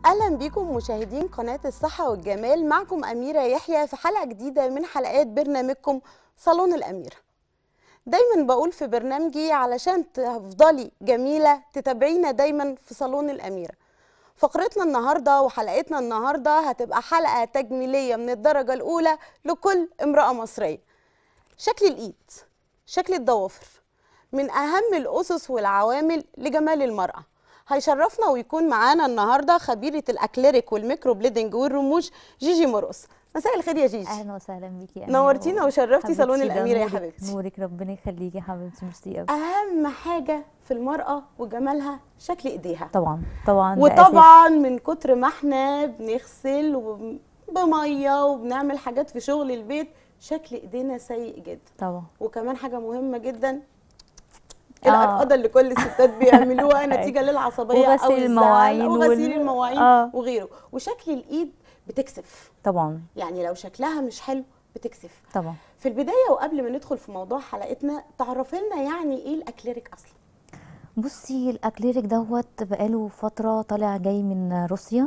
اهلا بيكم مشاهدين قناة الصحة والجمال. معكم أميرة يحيى في حلقة جديدة من حلقات برنامجكم صالون الأميرة. دايما بقول في برنامجي علشان تفضلي جميلة تتابعينا دايما في صالون الأميرة. فقرتنا النهاردة وحلقتنا النهاردة هتبقى حلقة تجميلية من الدرجة الأولى لكل امرأة مصرية. شكل الإيد، شكل الضوافر من أهم الأسس والعوامل لجمال المرأة. هيشرفنا ويكون معانا النهارده خبيره الاكليريك والميكرو بليدنج والرموش جيجي مرقص. مساء الخير يا جيجي. اهلا وسهلا بيكي يا نورتينا وشرفتي صالون الاميره يا نورك حبيبتي. نورك، ربنا يخليكي يا حبيبتي، ميرسي قوي. اهم حاجه في المراه وجمالها شكل ايديها. طبعا طبعا وطبعا من كتر ما احنا بنغسل بميه وبنعمل حاجات في شغل البيت شكل ايدينا سيء جدا. طبعا. وكمان حاجه مهمه جدا، القرقده اللي كل الستات بيعملوها نتيجه للعصبيه او وغسيل المواعين وغسيل المواعين وغيره. وشكل الايد بتكسف طبعا، يعني لو شكلها مش حلو بتكسف طبعا. في البدايه. وقبل ما ندخل في موضوع حلقتنا تعرفي لنا يعني ايه الاكليريك اصلا؟ بصي، الاكليريك دوت بقاله فتره طالع جاي من روسيا.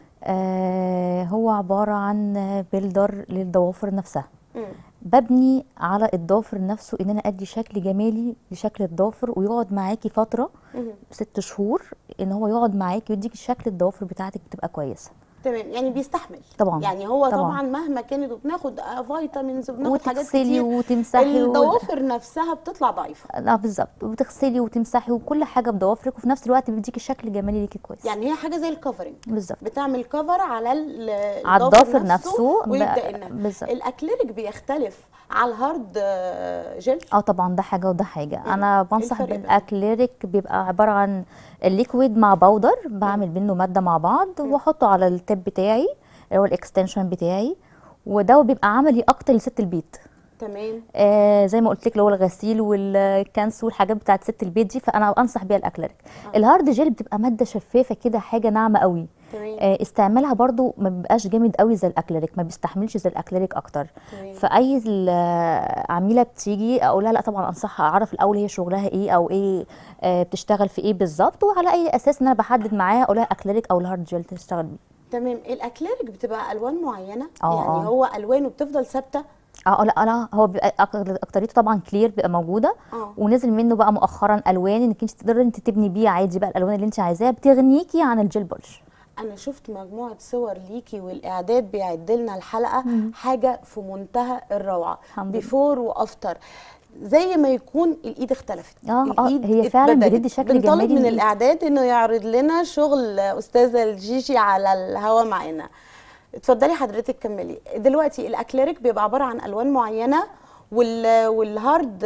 هو عباره عن بيلدر للضوافر نفسها. ببني على الضافر نفسه ان انا ادي شكل جمالي لشكل الضافر، ويقعد معاكي فتره 6 شهور، ان هو يقعد معاكي ويديكي شكل الضوافر بتاعتك بتبقى كويسه. تمام، يعني بيستحمل طبعا. يعني هو طبعا مهما كانت وبناخد فيتامينز وبناخد حاجات وتغسلي كتير وتمسحي الضوافر نفسها بتطلع ضعيفه. لا بالظبط، وتغسلي وتمسحي وكل حاجه بضوافرك، وفي نفس الوقت بيديكي شكل جمالي ليكي كويس. يعني هي حاجه زي الكفرنج بالظبط، بتعمل كفر على الضافر نفسه ويبدا ينام. بالظبط. الاكليريك بيختلف على الهارد جل؟ طبعا، ده حاجه وده حاجه. انا بنصح الفرق بالاكليريك، بيبقى عباره عن الليكويد مع باودر، بعمل منه ماده مع بعض واحطه على التب بتاعي اللي هو الاكستنشن بتاعي، وده بيبقى عملي اكتر لست البيت. تمام. زي ما قلت لك اللي هو الغسيل والكنس والحاجات بتاعت ست البيت دي، فانا انصح بيها الاكليريك. الهارد جيل بتبقى ماده شفافه كده، حاجه ناعمه قوي. تمام. استعمالها برضو ما بيبقاش جامد قوي زي الاكليريك، ما بيستحملش زي الاكليريك اكتر. تمام. فاي عميله بتيجي اقول لها لا طبعا انصحها اعرف الاول هي شغلها ايه او ايه، بتشتغل في ايه بالظبط، وعلى اي اساس ان انا بحدد معاها اقول لها اكليريك او الهارد جيل تشتغل بيه. تمام. الاكليريك بتبقى الوان معينه؟ يعني هو الوانه بتفضل ثابته؟ لا هو بيبقى اكتريته طبعا كلير بيبقى موجوده. ونزل منه بقى مؤخرا الوان انك انت تقدري انت تبني بيه عادي بقى الالوان اللي انت عايزاها، بتغنيكي عن الجيل بولش. انا شفت مجموعه صور ليكي والاعداد بيعد لنا الحلقه حاجه في منتهى الروعه، بيفور وافتر، زي ما يكون الايد اختلفت. الايد هي فعلا بتدي شكل جمالي. بنطلب من الاعداد انه يعرض لنا شغل استاذه الجيجي على الهوا معانا. اتفضلي حضرتك كملي. دلوقتي الاكليريك بيبقى عباره عن الوان معينه والهارد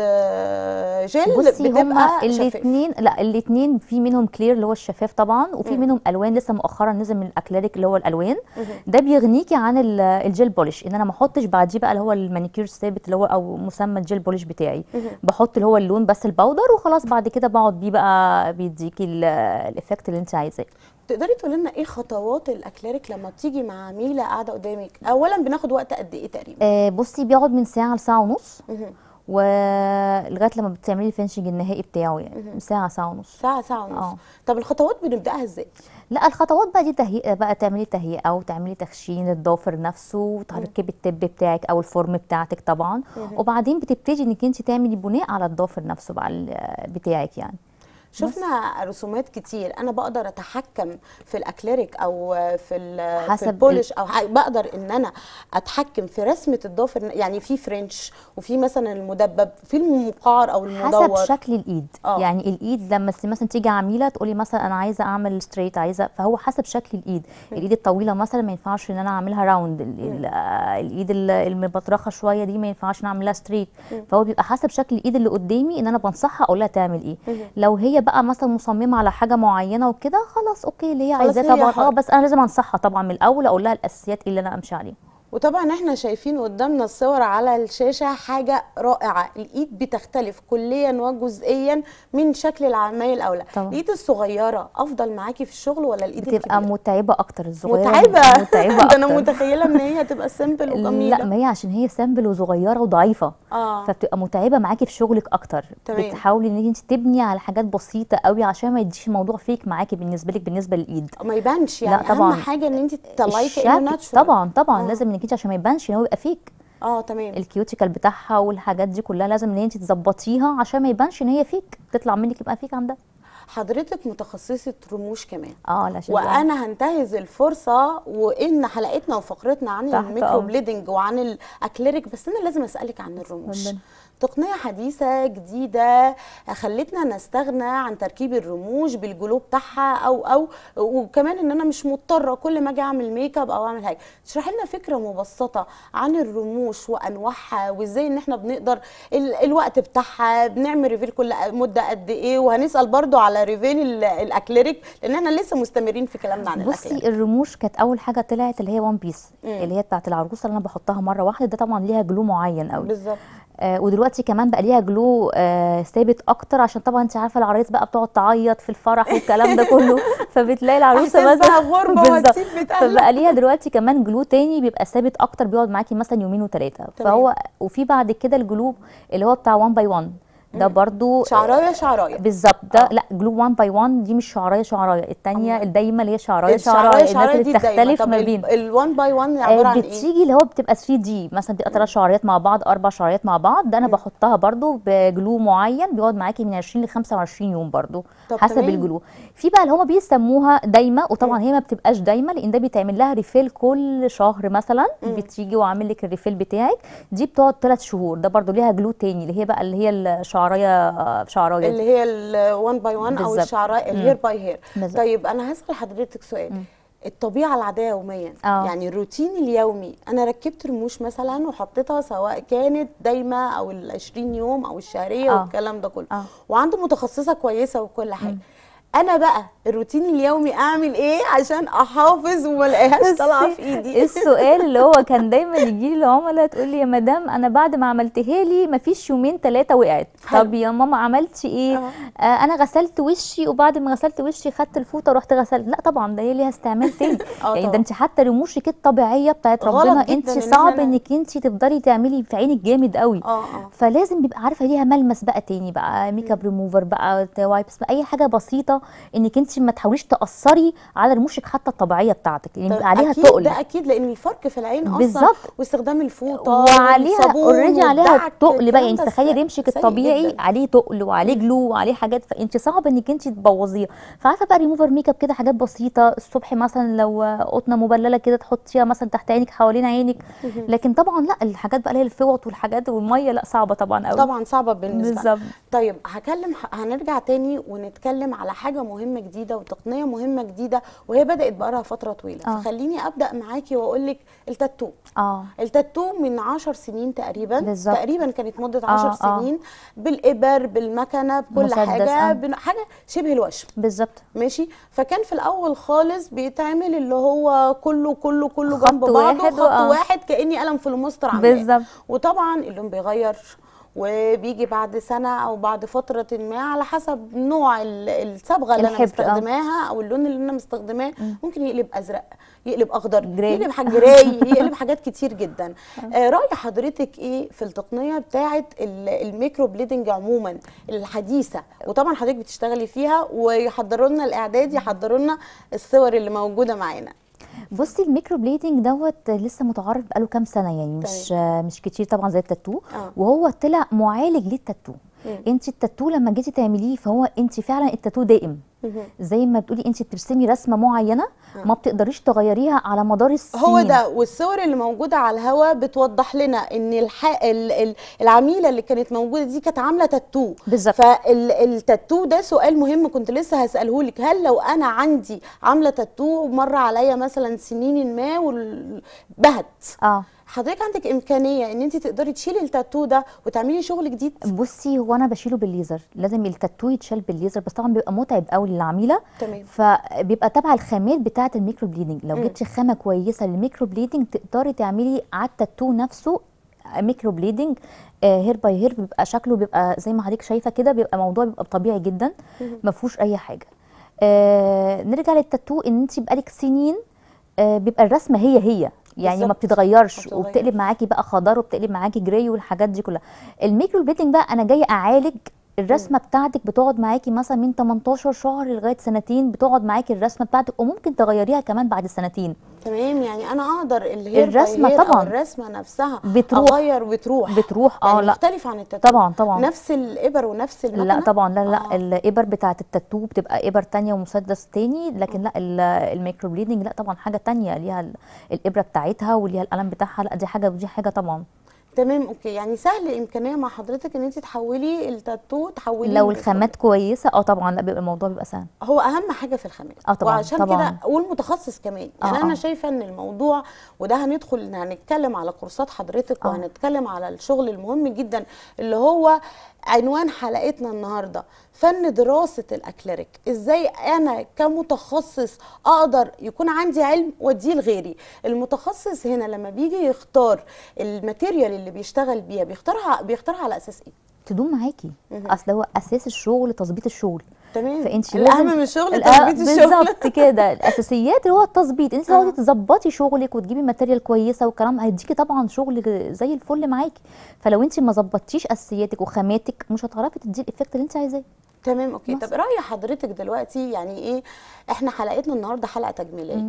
جل بتبقى الاثنين. لا الاثنين في منهم كلير اللي هو الشفاف طبعا، وفي منهم الوان لسه مؤخرا نزل من الاكليريك اللي هو الالوان. ده بيغنيكي عن الجل بولش، ان انا ما احطش بعديه بقى اللي هو المانيكير الثابت اللي هو او مسمى الجل بولش بتاعي. بحط اللي هو اللون بس الباودر وخلاص، بعد كده بقعد بيه بقى بيديكي الايفكت اللي انت عايزاه. تقدري تقولي لنا ايه خطوات الاكليريك لما بتيجي مع عميله قاعده قدامك؟ اولا بناخد وقت قد ايه تقريبا؟ بصي، بيقعد من ساعه لساعه ونص، ولغايه لما بتعملي الفينشنج النهائي بتاعه يعني ساعه ونص. ساعه ونص. طب الخطوات بنبداها ازاي؟ لا الخطوات بقى دي تهيئه بقى، تعملي تهيئه او تعملي تخشين الضافر نفسه، وتركبي التب بتاعك او الفورم بتاعتك طبعا. وبعدين بتبتدي انك انت تعملي بناء على الضافر نفسه بقى بتاعك يعني. شفنا رسومات كتير. انا بقدر اتحكم في الاكليريك او في البولش، او بقدر ان انا اتحكم في رسمه الضافر؟ يعني في فرنش وفي مثلا المدبب، في المقعر او المدور، حسب شكل الايد. يعني الايد لما مثلا تيجي عميله تقولي مثلا انا عايزه اعمل ستريت، عايزه، فهو حسب شكل الايد. الايد الطويله مثلا ما ينفعش ان انا اعملها راوند، الايد المبطرخه شويه دي ما ينفعش نعملها ستريت. فهو بيبقى حسب شكل الايد اللي قدامي ان انا بنصحها اقول لها تعمل ايه. لو هي بقى مثلا مصممه على حاجه معينه وكده، خلاص اوكي اللي هي عايزاه طبعا. بس انا لازم انصحها طبعا من الاول، اقول لها الاساسيات اللي انا امشي عليها. وطبعا احنا شايفين قدامنا الصور على الشاشة حاجة رائعة، الايد بتختلف كليا وجزئيا من شكل العمايل الاولى. طبعا الايد الصغيرة افضل معاكي في الشغل ولا الايد بتبقى الكبيرة؟ متعبة اكتر الصغيرة، متعبة متعبة ده انا اكتر. متخيلة ان هي هتبقى سيمبل لا وجميلة. ما هي عشان هي سامبل وصغيرة وضعيفة، اه فبتبقى متعبة معاكي في شغلك اكتر. تمام. بتحاولي ان انت تبني على حاجات بسيطة قوي عشان ما يديش الموضوع فيك معاكي بالنسبة لك بالنسبة للايد. ما يبانش، لا يعني اهم طبعا حاجة ان انت تطلعيه كأنه الشكل ناتشورال. طبعا اه لازم انك انت عشان ما يبانش ان هو يبقى فيك. تمام. الكيوتيكال بتاعها والحاجات دي كلها لازم ان انت تظبطيها عشان ما يبانش ان هي فيك، تطلع منك يبقى فيك عندها. حضرتك متخصصة رموش كمان، لا شكرا. وانا هنتهز الفرصه وان حلقتنا وفقرتنا عن تحت الميكرو امر. بليدنج وعن الاكليريك، بس انا لازم اسالك عن الرموش. اتفضلي. تقنيه حديثه جديده خلتنا نستغنى عن تركيب الرموش بالجلو بتاعها او وكمان ان انا مش مضطره كل ما اجي اعمل ميك اب او اعمل حاجه. تشرحي لنا فكره مبسطه عن الرموش وانواعها، وازاي ان احنا بنقدر الوقت بتاعها، بنعمل ريفيل كل مده قد ايه، وهنسال برضو على ريفيل الاكليريك لان احنا لسه مستمرين في كلامنا عن بصي الاكليريك. الرموش كانت اول حاجه طلعت اللي هي وان بيس، اللي هي بتاعت العروسه اللي انا بحطها مره واحده، ده طبعا ليها جلو معين قوي. بالظبط. ودلوقتي كمان بقى ليها جلو ثابت اكتر، عشان طبعا انت عارفه العرايس بقى بتقعد تعيط في الفرح والكلام ده كله، فبتلاقي العروسه هتنسى غربه وهتسيب بيت اهلها. فبقى ليها دلوقتي كمان جلو تاني بيبقى ثابت اكتر، بيقعد معاكي مثلا يومين وثلاثه. فهو وفي بعد كده الجلو اللي هو بتاع 1 باي 1 ده برضو شعرايه بالظبط. ده لا جلو 1 باي 1 دي مش شعرايه الثانيه الدايمه اللي هي شعرايه الناس اللي بتختلف ما بين ال1 باي 1 عباره عن ايه؟ بتيجي اللي هو بتبقى 3 دي مثلا، بتبقى 3 شعريات مع بعض 4 شعريات مع بعض. ده انا بحطها برضو بجلو معين بيقعد معاكي من 20 ل 25 يوم برضو حسب تمام. الجلو. في بقى اللي هم بيسموها دايمه، وطبعا هي ما بتبقاش دايمه لان ده بيتعمل لها ريفيل كل شهر مثلا. بتيجي وعامل لك الريفيل بتاعك، دي بتقعد 3 شهور. ده برضو ليها جلو تاني اللي هي بقى اللي هي الشعرايه اللي هي ال1 باي 1 او الشعرايه الهير باي هير. طيب انا هسأل حضرتك سؤال. الطبيعه العاديه يوميا يعني الروتين اليومي، انا ركبت رموش مثلا وحطيتها سواء كانت دايمه او ال20 يوم او الشهريه والكلام ده كله، وعنده متخصصه كويسه وكل حاجه، انا بقى الروتين اليومي اعمل ايه عشان احافظ وما الاقيهاش طالعه في ايدي؟ السؤال اللي هو كان دايما يجي لي العملاء تقول لي يا مدام انا بعد ما عملتها لي ما فيش يومين 3 وقعت. طب يا ماما عملتي ايه؟ انا غسلت وشي وبعد ما غسلت وشي خدت الفوطه ورحت غسلت. لا طبعا ده هي ليها استعمال تاني. يعني ده انت حتى رموشك الطبيعيه بتاعت ربنا انت صعب انك انت تفضلي تعملي في عينك جامد قوي. فلازم بيبقى عارفه ليها ملمس بقى تاني بقى، ميك اب ريموفر بقى، وايبس بقى، اي حاجه بسيطه انك انت ما تحاوليش تاثري على رموشك حتى الطبيعيه بتاعتك لان بيبقى عليها تقل. ده اكيد لان الفرق في العين اصلا بالظبط، واستخدام الفوطه وعليها اوريدي عليها تقل بقى. يعني انت تخيلي رمشك الطبيعي عليه تقل وعليه جلو وعليه حاجات، فانت صعب انك انت تبوظيها. فعارفه بقى ريموفر ميك اب كده حاجات بسيطه الصبح مثلا، لو قطنه مبلله كده تحطيها مثلا تحت عينك حوالين عينك. لكن طبعا لا الحاجات بقى اللي هي الفوط والحاجات والميه لا صعبه طبعا قوي، طبعا صعبه بالنسبه. بالظبط. طيب هنرجع تاني ونتكلم على حاجه مهمه جديده وتقنيه مهمه جديده وهي بدات بقالها فتره طويله. فخليني ابدا معاكي واقول لك التاتو. التاتو من 10 سنين تقريبا بالزبط. تقريبا كانت مده 10 سنين بالابر بالمكنه بكل حاجه حاجه شبه الوشم بالظبط ماشي. فكان في الاول خالص بيتعمل اللي هو كله جنب بعضه خط واحد كاني قلم فلومستر عاملاه بالظبط. وطبعا اللون بيغير وبيجي بعد سنه او بعد فتره ما على حسب نوع الصبغه اللي انا مستخدماها او اللون اللي انا مستخدماه. ممكن يقلب ازرق، يقلب اخضر، يقلب جراي، يقلب حاجات كتير جدا. راي حضرتك ايه في التقنيه بتاعه الميكرو بليدنج عموما الحديثه؟ وطبعا حضرتك بتشتغلي فيها ويحضروا لنا الاعداد، يحضروا لنا الصور اللي موجوده معانا. بصي الميكرو بليدنج دوت لسه متعارف بقاله كام سنه، يعني مش كتير طبعا زي التاتو. وهو طلع معالج للتاتو. انت التاتو لما جيتي تعمليه فهو انت فعلا التاتو دائم، زي ما بتقولي انت بترسمي رسمه معينه ما بتقدريش تغيريها على مدار السنين. هو ده، والصور اللي موجوده على الهواء بتوضح لنا ان العميله اللي كانت موجوده دي كانت عامله تاتو. بالظبط. فالتاتو ده سؤال مهم كنت لسه هساله لك، هل لو انا عندي عامله تاتو مر عليا مثلا سنين ما وبهت حضرتك عندك امكانيه ان انت تقدري تشيلي التاتو ده وتعملي شغل جديد؟ بصي هو انا بشيله بالليزر، لازم التاتو يتشال بالليزر، بس طبعا بيبقى متعب قوي للعميله. تمام. فبيبقى تبع الخامات بتاعه الميكرو بليدنج، لو مم. جبتي خامه كويسه للميكرو بليدنج تقدري تعملي على التاتو نفسه ميكرو بليدنج. هير باي هير بيبقى شكله بيبقى زي ما حضرتك شايفه كده، بيبقى موضوع بيبقى طبيعي جدا، ما فيهوش اي حاجه. نرجع للتاتو، ان انت بقالك سنين بيبقى الرسمه هي يعني ما بالظبط. بتتغيرش، ما وبتقلب بتتغيرش. معاكي بقى خضار وبتقلب معاكي جراي والحاجات دي كلها. الميكرو بليدنج بقى انا جايه اعالج الرسمه بتاعتك، بتقعد معاكي مثلا من 18 شهر لغايه سنتين، بتقعد معاكي الرسمه بتاعتك، وممكن تغيريها كمان بعد سنتين. تمام، يعني انا اقدر الهير باي الرسمه هير او طبعا الرسمه نفسها بتروح اغير وتروح؟ بتروح يعني لا مختلف عن التاتو؟ طبعا طبعا. نفس الابر ونفس لا المكنه؟ طبعا، لا الابر بتاعت التاتو بتبقى ابر تانية ومسدس تاني، لكن لا الميكرو بليدنج لا طبعا حاجه تانية، ليها الابره بتاعتها وليها القلم بتاعها، لا دي حاجه ودي حاجه طبعا. تمام، اوكي. يعني سهل امكانيه مع حضرتك ان انت تحولي التاتو تحوليه لو لميكروب. الخامات كويسه طبعا لا بيبقى الموضوع بيبقى سهل. هو اهم حاجه في الخامات. طبعا وعشان طبعا. كده والمتخصص كمان، يعني انا شايفه ان الموضوع، وده هندخل هنتكلم على كورسات حضرتك وهنتكلم على الشغل المهم جدا اللي هو عنوان حلقتنا النهارده، فن دراسه الاكليريك. ازاي انا كمتخصص اقدر يكون عندي علم واديه لغيري. المتخصص هنا لما بيجي يختار الماتيريال اللي بيشتغل بيها بيختارها على اساس ايه؟ تدوم معاكي. اصل هو اساس الشغل تظبيط الشغل. تمام. فانت الاهم لازم من الشغل تظبيط الشغل. بالظبط كده، الاساسيات اللي هو التظبيط. انت تقعدي تظبطي شغلك وتجيبي ماتيريال كويسه والكلام هيديكي طبعا شغل زي الفل معاكي. فلو انت ما ظبطتيش اساسياتك وخاماتك مش هتعرفي تدي الايفكت اللي انت عايزاه. تمام، اوكي. طب رأي حضرتك دلوقتي يعني ايه؟ احنا حلقتنا النهارده حلقة تجميلية.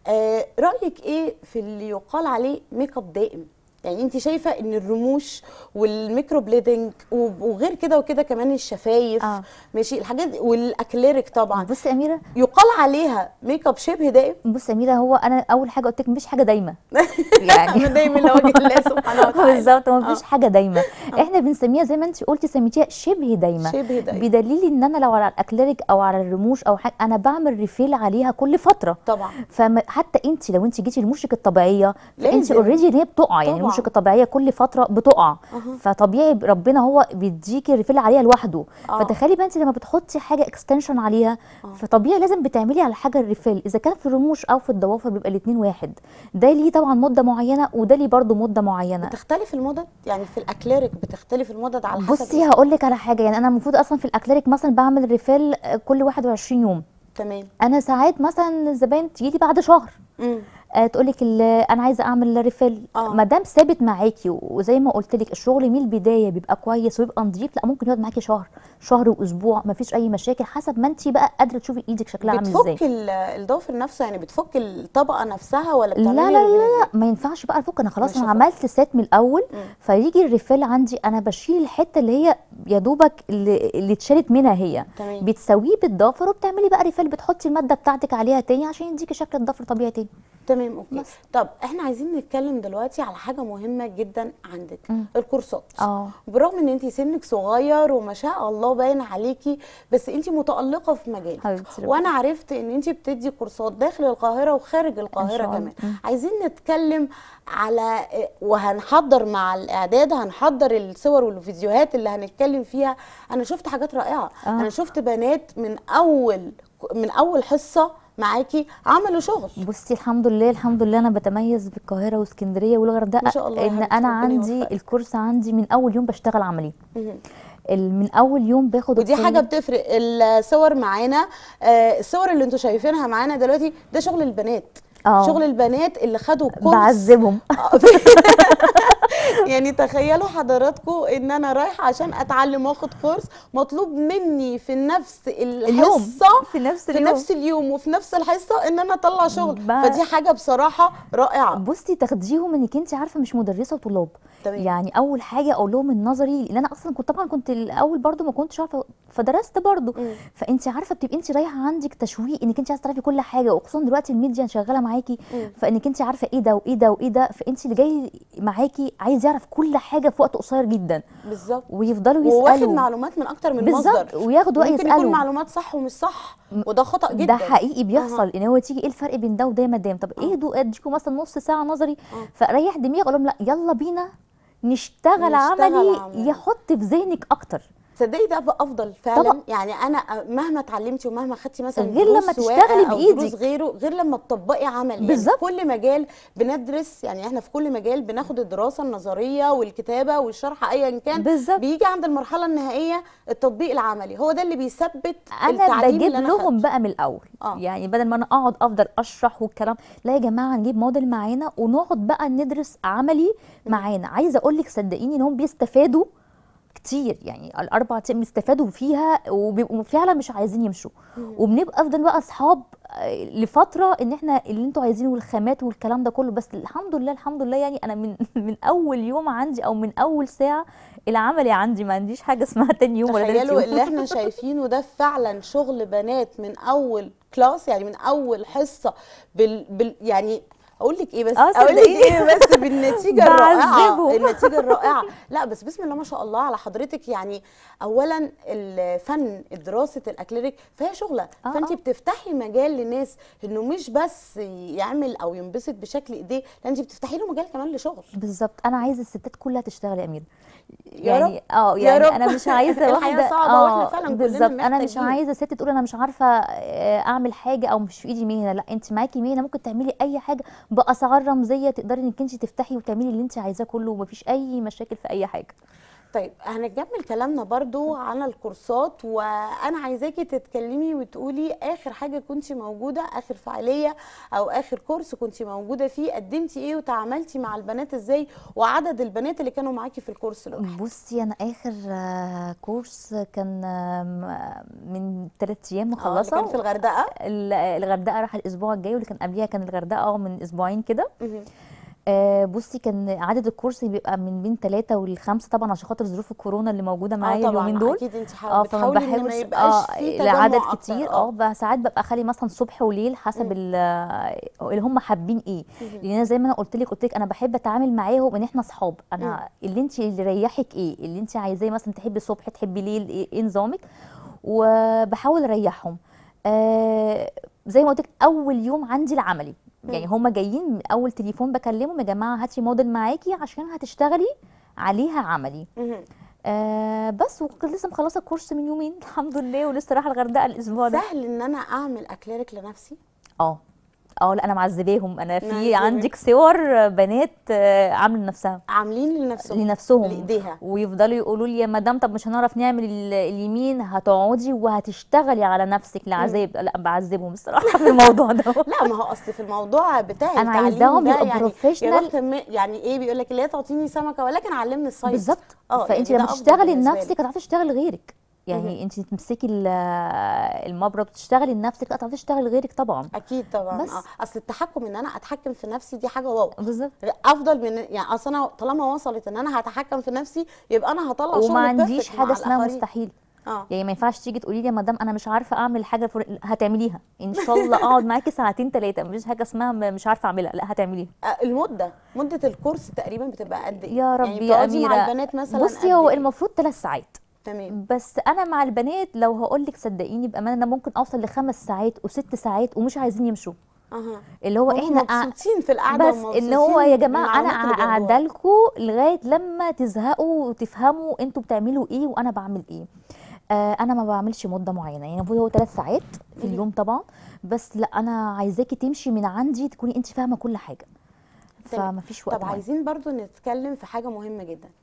رأيك ايه في اللي يقال عليه ميك اب دائم؟ يعني انت شايفه ان الرموش والميكرو بليدنج وغير كده وكده كمان الشفايف ماشي الحاجات دي والاكليريك طبعا، بصي يا اميره يقال عليها ميك اب شبه دائم؟ بصي يا اميره، هو انا اول حاجه قلت لك مفيش حاجه دايمه. يعني دايما لوجه الله سبحانه وتعالى. بالظبط، مفيش حاجه دايمه. احنا بنسميها زي ما انت قلتي سميتيها شبه دايمه. شبه دايمه بدليل ان انا لو على الاكليريك او على الرموش او حاجه انا بعمل ريفيل عليها كل فتره طبعا. فحتى انت لو انت جيتي لمشك الطبيعيه فانت لازم. اوريدي ان هي بتقع، يعني المشك الطبيعيه كل فتره بتقع. فطبيعي ربنا هو بيديكي ريفيل عليها لوحده. فتخيلي بقى انت لما بتحطي حاجه اكستنشن عليها فطبيعي لازم بتعملي على حاجه الريفيل، اذا كان في الرموش او في الضوافر بيبقى الاثنين واحد. ده ليه طبعا مده معينه وده ليه برده مده معينه. بتختلف المدد؟ يعني في الاكليريك بتختلف المدد على حسب بصي هقول لك على حاجه، يعني انا المفروض اصلا في الاكليريك مثلا بعمل ريفيل كل 21 يوم. تمام. انا ساعات مثلا الزباين تيجي لي بعد شهر تقول لك انا عايزه اعمل ريفيل. ما دام ثابت معاكي وزي ما قلت لك الشغل من البدايه بيبقى كويس ويبقى نظيف، لا ممكن يقعد معاكي شهر واسبوع ما فيش اي مشاكل، حسب ما انت بقى قادره تشوفي ايدك شكلها عامل ازاي. بتفك الضوافر نفسها؟ يعني بتفك الطبقه نفسها ولا بتعملي لا لا لا, لا ما ينفعش بقى افك، انا خلاص انا عملت سيت من الاول. فيجي الريفيل عندي انا بشيل الحته اللي هي يا دوبك اللي اتشالت منها هي. تمام. بتسويه بالضفر وبتعملي بقى ريفيل، بتحطي الماده بتاعتك عليها تاني عشان يديكي شكل الضفر طبيعي تاني. تمام، اوكي. طب احنا عايزين نتكلم دلوقتي على حاجه مهمه جدا عندك، الكورسات. برغم ان انت سنك صغير وما شاء الله باين عليكي، بس انت متالقه في مجالك، وانا عرفت ان انت بتدي كورسات داخل القاهره وخارج القاهره كمان. عايزين نتكلم على وهنحضر مع الاعداد هنحضر الصور والفيديوهات اللي هنتكلم فيها. انا شفت حاجات رائعه. انا شفت بنات من اول حصه معاكي عملوا شغل. بصي الحمد لله انا بتميز في القاهره واسكندريه والغردقه ما شاء الله ان انا عندي الكورس عندي من اول يوم بشتغل عملي. من اول يوم باخد ودي حاجه بتفرق. الصور معانا الصور اللي انتوا شايفينها معانا دلوقتي ده شغل البنات. شغل البنات اللي خدوا كورس بعذبهم. يعني تخيلوا حضراتكم ان انا رايحه عشان اتعلم واخد كورس، مطلوب مني في نفس الحصه في نفس اليوم وفي نفس الحصه ان انا اطلع شغل. فدي حاجه بصراحه رائعه. بصي تاخديهم انك انت عارفه مش مدرسه وطلاب، تمام. يعني اول حاجه اقول لهم النظري، لان انا اصلا طبعا كنت الاول برضو ما كنتش عارفه، فدرست برضو. فانت عارفه بتبقي انت رايحه عندك تشويق انك انت عايزه تعرفي كل حاجه، وخصوصا دلوقتي الميديا شغاله معاكي، فانك انت عارفه ايه ده وايه ده وايه ده، فانت اللي جاي معاكي عايز يعرف كل حاجه في وقت قصير جدا. بالظبط. ويفضلوا وواخد يسالوا معلومات من اكتر من بالظبط، مصدر، وياخدوا وقت ممكن يكون يسالوا. معلومات صح ومش صح، وده خطأ ده جدا. حقيقي بيحصل. ان هو تيجي ايه الفرق بين ده وده يا مدام؟ طب ايه اديكم مثلا نص ساعه نظري، فريح دماغي اقول لهم لا يلا بينا نشتغل عملي، يحط في ذهنك اكتر. تصدقي ده بقى افضل فعلا طبعا. يعني. انا مهما اتعلمتي ومهما خدتي مثلا غير دروس لما سواقه تشتغلي او دروس بايدك، غيره، غير لما تطبقي عملي. يعني في بالظبط. كل مجال بندرس، يعني احنا في كل مجال بناخد الدراسه النظريه والكتابه والشرح ايا كان، بالظبط. بيجي عند المرحله النهائيه التطبيق العملي، هو ده اللي بيثبت انا التعليم بجيب اللي انا لهم خدته. بقى من الاول. يعني بدل ما انا اقعد افضل اشرح والكلام، لا يا جماعه نجيب موديل معانا ونقعد بقى ندرس عملي معانا. عايزه اقول لك صدقيني ان هم بيستفادوا كتير، يعني الاربع ايام بيستفادوا فيها وبيبقوا فعلا مش عايزين يمشوا. وبنبقى افضل بقى اصحاب لفتره، ان احنا اللي انتوا عايزينه والخامات والكلام ده كله. بس الحمد لله الحمد لله، يعني انا من اول يوم عندي او من اول ساعه العملي عندي، ما عنديش حاجه اسمها تاني يوم ولا تالت تخيلوا يوم. اللي احنا شايفينه ده فعلا شغل بنات من اول كلاس، يعني من اول حصه يعني اقول لك ايه بس اقول لك ايه بس بالنتيجه الرائعه، النتيجه الرائعه. لا بس بسم الله ما شاء الله على حضرتك. يعني اولا الفن دراسه الاكليريك فهي شغله، فانت بتفتحي مجال لناس انه مش بس يعمل او ينبسط بشكل ايديه، لا انت بتفتحي له مجال كمان لشغل. بالظبط. انا عايزه الستات كلها تشتغل يا امير، يعني يعني انا مش عايزه الحياه واحده صعبه واحنا فعلا كلنا بالظبط. انا مش محتاجين. عايزه ست تقول انا مش عارفه اعمل حاجه او مش في ايدي مهنه. لا، انت معاكي مهنه، ممكن تعملي اي حاجه باسعار رمزيه، تقدري انك انت تفتحي وتعملي اللي انت عايزاه كله، ومفيش اي مشاكل في اي حاجه. طيب هنكمل كلامنا برضو عن الكورسات، وانا عايزاكي تتكلمي وتقولي اخر حاجه كنتي موجوده، اخر فعاليه او اخر كورس كنتي موجوده فيه، قدمتي ايه وتعاملتي مع البنات ازاي، وعدد البنات اللي كانوا معاكي في الكورس الواحد. بصي انا اخر كورس كان من 3 ايام مخلصه. اللي كان في الغردقه. الغردقه راح الاسبوع الجاي، واللي كان قبليها كان الغردقه من اسبوعين كده. بصي كان عدد الكورس بيبقى من بين 3 ل5 طبعا، عشان خاطر ظروف الكورونا اللي موجوده معايا اليومين دول. اكيد انت فما بتحاولي ان ما بحاولش يبقاش في تجمع لعدد أكتر. كتير. ساعات ببقى خالي مثلا صبح وليل حسب اللي هم حابين ايه. لان انا زي ما انا قلت لك انا بحب اتعامل معاهم ان احنا اصحاب. انا اللي يريحك ايه، اللي انت عايزاه، مثلا تحبي صبح تحبي ليل، ايه نظامك، وبحاول اريحهم. زي ما قلت لك اول يوم عندي العملي، يعني هم جايين من اول تليفون بكلمهم يا جماعه هاتي موديل معاكي عشان هتشتغلي عليها عملي. بس لسه مخلصه الكورس من يومين الحمد لله، ولسه رايحه الغردقه الاسبوع ده. سهل ان انا اعمل اكليريك لنفسي؟ لا انا معذباهم. انا في عندك صور بنات عامله لنفسها، عاملين لنفسهم لايديها، ويفضلوا يقولوا لي يا مدام طب مش هنعرف نعمل اليمين، هتقعدي وهتشتغلي على نفسك لعذاب. لا بعذبهم الصراحه في الموضوع ده. لا ما هو اصل في الموضوع بتاع انا عايزاهم يبقوا بروفيشنال. يعني ايه بيقول لك اللي هي تعطيني سمكه ولكن علمني الصيد. بالظبط. فانت يعني لما تشتغلي لنفسك هتعرفي تشتغلي غيرك. يعني انت تمسكي المبرد وتشتغلي لنفسك، هتعرفي تشتغلي غيرك طبعا. اكيد طبعا. اصل التحكم ان انا اتحكم في نفسي دي حاجه واو بالظبط، افضل من يعني اصل انا طالما وصلت ان انا هتحكم في نفسي يبقى انا هطلع شغل وما عنديش حاجه اسمها مستحيل. يعني ما ينفعش تيجي تقولي لي يا مدام انا مش عارفه اعمل حاجه هتعمليها ان شاء الله. اقعد معاكي ساعتين 3، مفيش حاجه اسمها مش عارفه اعملها، لا هتعمليها. مده الكورس تقريبا بتبقى قد ايه؟ يا ربي يا أميرة. مع البنات مثلا بصي هو المفروض 3 ساعات. تمام. بس انا مع البنات لو هقول لك صدقيني بامانه انا ممكن اوصل ل5 ساعات و6 ساعات ومش عايزين يمشوا. اللي هو احنا مبسوطين في القعده، بس ان هو يا جماعه انا قاعده لكم لغايه لما تزهقوا وتفهموا انتوا بتعملوا ايه وانا بعمل ايه. انا ما بعملش مده معينه، يعني هو 3 ساعات في اليوم طبعا، بس لا انا عايزاكي تمشي من عندي تكوني انت فاهمه كل حاجه، فما فيش وقت. طب عايزين برضو نتكلم في حاجه مهمه جدا،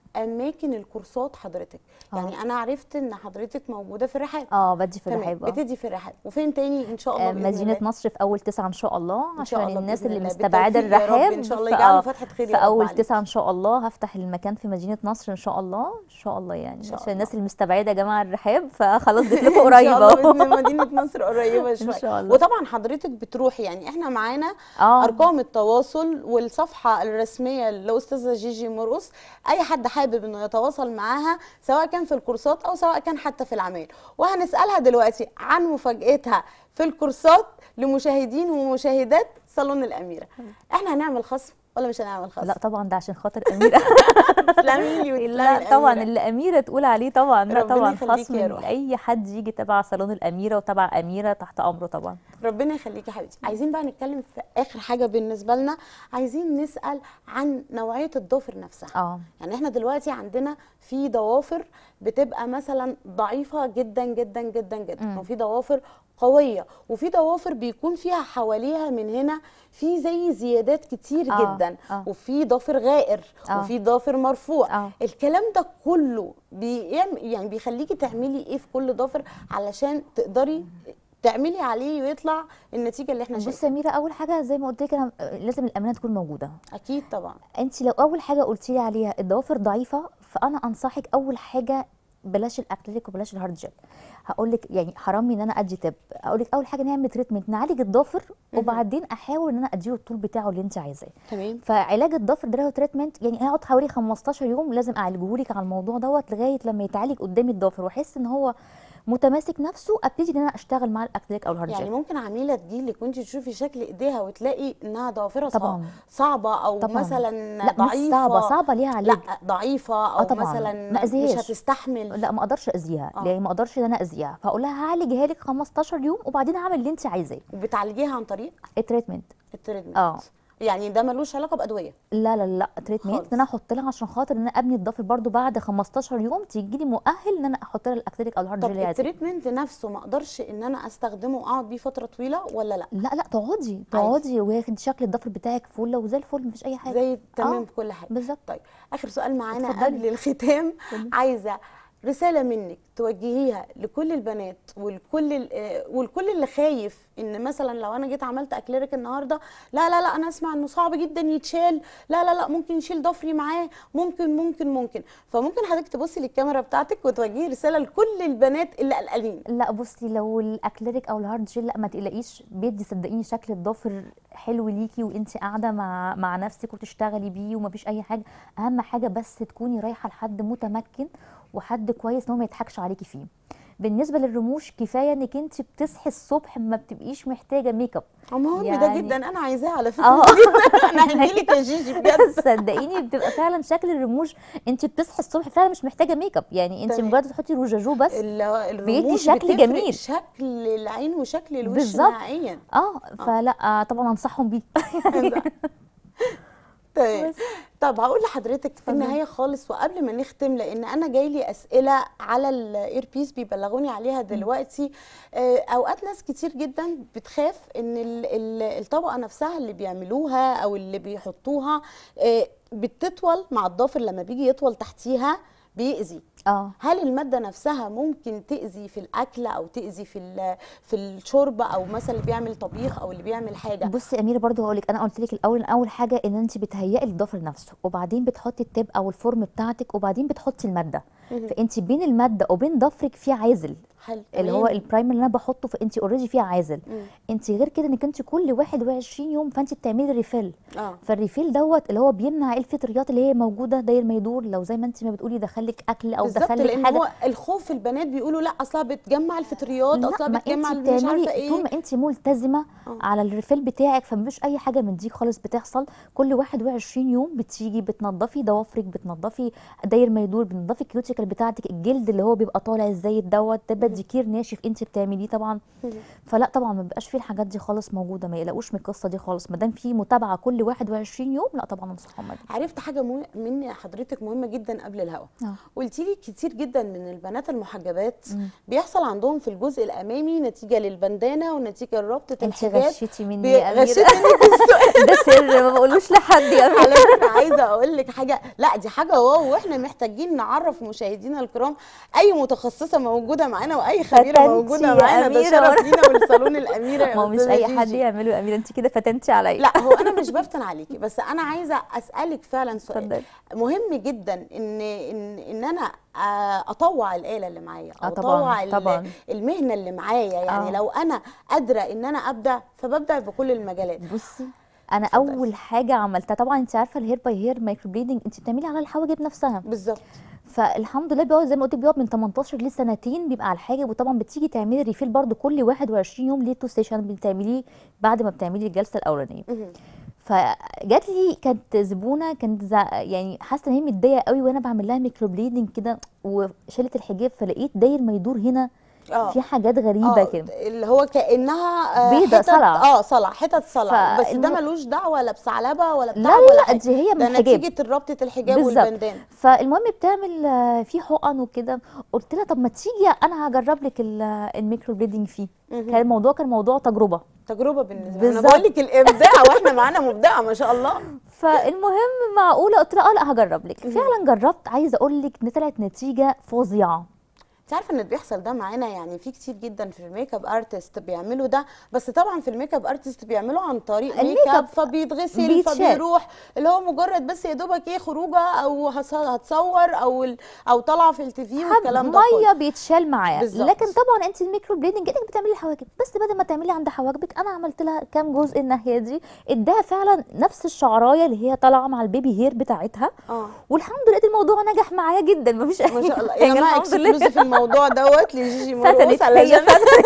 اماكن الكورسات حضرتك؟ يعني انا عرفت ان حضرتك موجوده في الرحاب. بدي في تمام، الرحاب. بتدي في الرحاب، وفين تاني ان شاء الله باذن مدينة الله؟ نصر في أول 9 إن شاء الله، ان شاء عشان الله الناس باذن اللي الله، مستبعدة بالتوفيق يا رب، ان الرحاب. شاء الله يجعله فتحه خير في يا رب أول عليك. 9 إن شاء الله هفتح المكان في مدينة نصر إن شاء الله، إن شاء الله يعني، شاء عشان الله. الناس اللي مستبعدة يا جماعة الرحاب، فخلاص جيت لكم ان قريب شاء الله أهو. باذن مدينه نصر قريبه إن شويه. شاء الله. وطبعا حضرتك بتروحي، يعني احنا معانا اه ارقام التواصل والصفحه الرسميه لاستاذه جيجي مرقص، اي حد حابب انه يتواصل معاها سواء كان في الكورسات او سواء كان حتى في العمل، وهنسالها دلوقتي عن مفاجاتها في الكورسات لمشاهدين ومشاهدات صالون الاميره. احنا هنعمل خصم ولا مش هنعمل خصم؟ لا طبعا، ده عشان خاطر أميرة. تسلمي لي وتسلمي لا طبعا، الأميرة. اللي أميرة تقول عليه طبعا. لا ربنا طبعا، يخليكي خصم يا روحي. لأي حد يجي تبع صالون الأميرة وتبع أميرة، تحت أمره طبعا. ربنا يخليكي يا حبيبتي. عايزين بقى نتكلم في اخر حاجه بالنسبه لنا، عايزين نسال عن نوعيه الضوافر نفسها. يعني احنا دلوقتي عندنا في ضوافر بتبقى مثلا ضعيفه جدا جدا جدا جدا، وفي ضوافر قويه، وفي ضوافر بيكون فيها حواليها من هنا في زي زيادات كتير جدا، وفي ضافر غائر، وفي ضافر مرفوع. الكلام ده كله يعني بيخليكي تعملي ايه في كل ضافر علشان تقدري تعملي عليه ويطلع النتيجه اللي احنا شايفينها؟ بصي يا أميرة، أول حاجة زي ما قلت لك، أنا لازم الأمانة تكون موجودة. اكيد طبعا. انت لو اول حاجه قلتي لي عليها الضوافر ضعيفه، فانا انصحك اول حاجه بلاش الاكريليك وبلاش الهارد جel. هقول لك يعني حرام ان انا ادي تب، اقول لك اول حاجه نعمل تريتمنت نعالج الضافر، وبعدين احاول ان انا اديله الطول بتاعه اللي انت عايزاه. تمام. فعلاج الضفر ده له تريتمنت، يعني هيقعد حوالي 15 يوم لازم اعالجه لك على الموضوع دوت، لغايه لما يتعالج قدامي الضفر واحس ان هو متماسك نفسه، ابتدي ان انا اشتغل مع الاكريليك او الهارد يعني جel. ممكن عميله تجيلك وانت تشوفي شكل ايديها وتلاقي انها ضوافرها طبعا صعبه، او طبعا. مثلا لا ضعيفه؟ مش صعبه ليها علاج. لا ضعيفه، او طبعا مثلا ما مش اذيهاش. هتستحمل. لا ما اقدرش اذيها، يعني ما اقدرش ان انا اذيها، فاقول لها هعالجها لك 15 يوم وبعدين هعمل اللي انت عايزاه. وبتعالجيها عن طريق التريتمنت. التريتمنت. يعني ده ملوش علاقه بادويه؟ لا لا لا، تريتمنت ان انا احط لها عشان خاطر ان انا ابني الضفر، برده بعد 15 يوم تيجي لي مؤهل ان انا احط لها الاكريليك او الهارد طب جel. التريتمنت نفسه ما اقدرش ان انا استخدمه واقعد بيه فتره طويله ولا لا؟ لا لا، تقعدي وياخد شكل الضفر بتاعك فله وزي الفل، مفيش اي حاجه. زي تمام في كل حاجه. بالظبط. طيب اخر سؤال معانا اتفضلي. قبل الختام، عايزه رساله منك توجهيها لكل البنات والكل اللي خايف ان مثلا لو انا جيت عملت اكليريك النهارده، لا لا لا انا اسمع انه صعب جدا يتشال، لا لا لا ممكن يشيل ضفري معاه، ممكن. فممكن حضرتك تبصي للكاميرا بتاعتك وتوجهي رساله لكل البنات اللي قلقانين. لا بصي، لو الاكليريك او الهارد جel لا ما تقلقيش، بيدي صدقيني شكل الضفر حلو ليكي وانت قاعده مع نفسك وتشتغلي بيه ومفيش اي حاجه. اهم حاجه بس تكوني رايحه لحد متمكن وحد كويس ان هو ما يضحكش عليكي فيه. بالنسبه للرموش كفايه انك انت بتصحي الصبح ما بتبقيش محتاجه ميك اب. مهم يعني ده جدا، انا عايزاه على فكره جدا. انا هجيلك يا جيجي بجد. صدقيني بتبقى فعلا شكل الرموش، انت بتصحي الصبح فعلا مش محتاجه ميك اب، يعني انت مجرد تحطي روجاجو بس بيدي الرموش شكل بتفرق جميل، شكل العين وشكل الوش بالظبط. نهائيا. فلا طبعا انصحهم بيه. طيب. طب هقول لحضرتك في النهايه خالص وقبل ما نختم، لان انا جاي لي اسئله على الاير بيس بيبلغوني عليها دلوقتي. اوقات ناس كتير جدا بتخاف ان الطبقه نفسها اللي بيعملوها او اللي بيحطوها بتطول مع الضافر، لما بيجي يطول تحتيها بيأذي. هل الماده نفسها ممكن تأذي في الاكل او تأذي في الشوربه، او مثلا اللي بيعمل طبيخ او اللي بيعمل حاجه؟ بصي يا اميره، برضو هقول لك، انا قلت لك اول حاجه ان انت بتهيئي الضفر نفسه، وبعدين بتحطي التب او الفورم بتاعتك، وبعدين بتحطي الماده. فانت بين الماده وبين ضفرك في عازل، حلو. اللي هو البرايمر اللي انا بحطه، فانت اوريدي فيها عازل. انت غير كده انك انت كل 21 يوم فانت بتعملي ريفيل. فالريفيل دوت اللي هو بيمنع الفطريات اللي هي موجوده داير ما يدور، لو زي ما انت ما بتقولي دخلك اكل او دخلك حاجه. هو الخوف البنات بيقولوا لا اصلا بتجمع الفطريات، اصلا بتجمع مش عارفه ايه. طول ما انت ملتزمه على الريفيل بتاعك فمفيش اي حاجه من دي خالص بتحصل. كل 21 يوم بتيجي بتنضفي ضوافرك، بتنضفي داير ما يدور، بتنضفي الكيوتيكل بتاعتك، الجلد اللي هو بيبقى طالع الزايد دوت ده ديكير ناشف انت بتعمليه طبعا. فلا طبعا ما بيبقاش فيه الحاجات دي خالص موجوده، ما يقلقوش من القصه دي خالص، ما دام في متابعه كل 21 يوم لا طبعا انصحهم بيها. عرفت حاجه مني حضرتك مهمه جدا قبل الهوا. قلتي لي كتير جدا من البنات المحجبات بيحصل عندهم في الجزء الامامي نتيجه للبندانه ونتيجه لربطه الحاجات. انت غشيتي مني يا اميره. غشيتي مني ده سر ما بقولوش لحد يا اميره. على فكره عايزه اقول لك حاجه، لا دي حاجه واو، واحنا محتاجين نعرف مشاهدينا الكرام اي متخصصه موجوده معانا واي خبيره موجوده معانا، ده شرف لينا ولصالون الاميره يا ما هو مش أستاذة اي جيجي. حد يعمله يا اميره، انت كده فتنتي عليا. لا هو انا مش بفتن عليكي، بس انا عايزه اسالك فعلا سؤال اتفضلي. مهم جدا، ان انا اطوع الاله اللي معايا، او طبعا اطوع طبعا المهنه اللي معايا، يعني لو انا قادره ان انا ابدع فببدع بكل المجالات. بصي انا اتفضلي. اول حاجه عملتها طبعا، انت عارفه الهير باي هير مايكرو بليدنج انت بتعملي على الحواجب نفسها بالظبط. فالحمد لله بيقعد زي ما قلت بيقعد من 18 لسنتين بيبقى على الحاجب. وطبعا بتيجي تعملي ريفيل برده كل 21 يوم، ليه 2 سيشن بتعمليه بعد ما بتعملي الجلسه الاولانيه. فجات لي كانت زبونه كانت يعني حاسه ان هي متضايقه قوي وانا بعمل لها ميكرو بليدنج كده وشالت الحجاب، فلقيت داير ما يدور هنا في حاجات غريبه كده اللي هو كانها بيضه صلع. صلع، حتت صلع، بس ده ملوش دعوه لا بثعلبه ولا بتاع ولا حاجه، دي هي من ده الحجاب نتيجه ربطه الحجاب والبندان. فالمهم بتعمل في حقن وكده، قلت لها طب ما تيجي انا هجرب لك الميكرو بليدنج فيه. كان الموضوع تجربه بالنسبه لي، انا بقول لك الابداع واحنا معانا مبدعه ما شاء الله. فالمهم معقوله قلت لها لا هجرب لك. فعلا جربت، عايزه اقول لك ان طلعت نتيجه فظيعه. انت عارفه ان بيحصل ده معانا، يعني في كتير جدا في الميك اب ارتست بيعملوا ده، بس طبعا في الميك اب ارتست بيعملوا عن طريق ميك اب فبيتغسل فبيروح، اللي هو مجرد بس يا دوبك ايه خروجه او هتصور او طالعه في التي في والكلام ده ميه بيتشال معاه. بالزبط. لكن طبعا انت الميكرو بليدنج انك بتعملي الحواجب بس، بدل ما تعملي عند حواجبك انا عملت لها كام جزء الناحيه دي، اداها فعلا نفس الشعرايه اللي هي طالعه مع البيبي هير بتاعتها. والحمد لله الموضوع نجح معايا جدا، مفيش ما شاء الله يا جماعه. اكسكلوزيف في الموضوع دوت لجيجي مروس علشان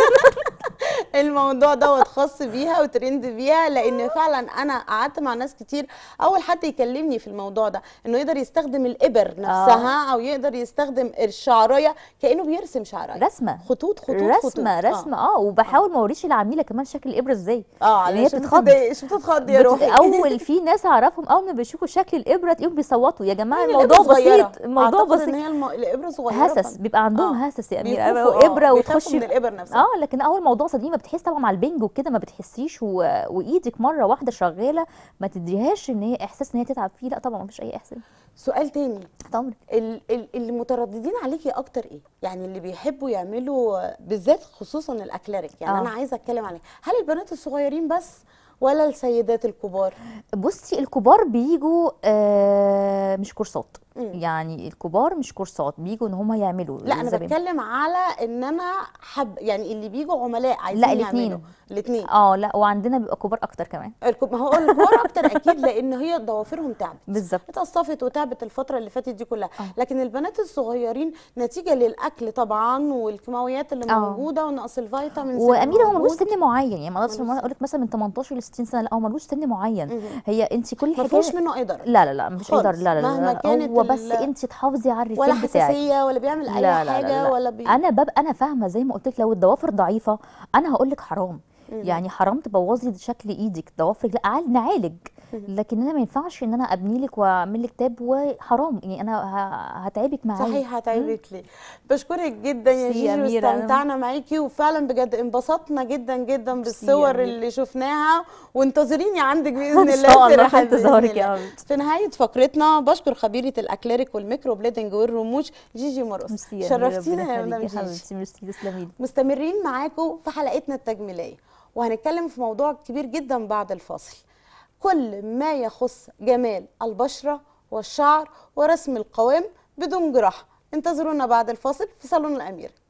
الموضوع دوت خاص بيها وترند بيها، لان فعلا انا قعدت مع ناس كتير اول حد يكلمني في الموضوع ده انه يقدر يستخدم الابر نفسها او يقدر يستخدم الشعرايه كانه بيرسم شعرايه، رسمه خطوط رسمه وبحاول ما اوريش العميله كمان شكل الابره ازاي، لان هي بتتخض يا روحي. اول في ناس اعرفهم اول ما بيشوفوا شكل الابره تلاقيهم بيصوتوا يا جماعه الموضوع بسيط، الموضوع بسيط. ان هي الابره صغيره هسس بيبقى عندهم هسس يا اميره ابره وتخشي من الابر نفسها. لكن اول موضوع صدقني ما بتحس طبعا مع البنج وكده ما بتحسيش وايدك مره واحده شغاله ما تديهاش ان هي احساس ان هي تتعب فيه، لا طبعا ما فيش اي احساس. سؤال تاني، طبعا اللي مترددين عليكي اكتر ايه؟ يعني اللي بيحبوا يعملوا بالذات خصوصا الاكليريك، يعني انا عايزه اتكلم عليه، هل البنات الصغيرين بس ولا السيدات الكبار؟ بصي الكبار بيجوا مش كورسات، يعني الكبار مش كورسات بيجوا ان هم يعملوا. لا انا بتكلم على ان انا يعني اللي بيجوا عملاء عايزين يعملوا الاثنين. لا وعندنا بيبقى كبار اكتر كمان. ما هو الكبار اكتر اكيد لان هي ضوافرهم تعبت بالظبط، اتقصفت وتعبت الفتره اللي فاتت دي كلها. لكن البنات الصغيرين نتيجه للاكل طبعا والكيماويات اللي موجوده ونقص الفيتامينز. واميره هو ملوش سن معين، يعني ما اقدرش اقول لك مثلا من 18 ل 60 سنه، لا هو ملوش سن معين. هي انت كل حاجه مفيش منه قدر. لا مفيش قدر، لا مهما كانت هو بس انت تحافظي على الريفيل ولا بتاعك، حساسيه ولا بيعمل اي حاجه ولا انا فاهمه زي ما قلت لك، لو الضوافر ضعيفه انا هقول لك حرام، يعني حرام تبوظي شكل ايدك ضوافرك، لا نعالج. لكن انا ما ينفعش ان انا ابني لك واعمل لك تاب وحرام، يعني انا هتعبك معايا. صحيح هتعبك ليه. بشكرك جدا يا جيجي واستمتعنا معاكي، وفعلا بجد انبسطنا جدا جدا بالصور اللي شفناها، وانتظريني عندك باذن الله. ان شاء الله في انتظارك يا حبيبتي. في نهايه فقرتنا بشكر خبيره الاكليريك والميكرو بليدنج والرموش جيجي مروس، شرفتينا يا مدام جيجي. ميرسي تسلمي. مستمرين معاكم في حلقتنا التجميليه، وهنتكلم في موضوع كبير جدا بعد الفاصل، كل ما يخص جمال البشرة والشعر ورسم القوام بدون جراحة. انتظرونا بعد الفاصل في صالون الأميرة.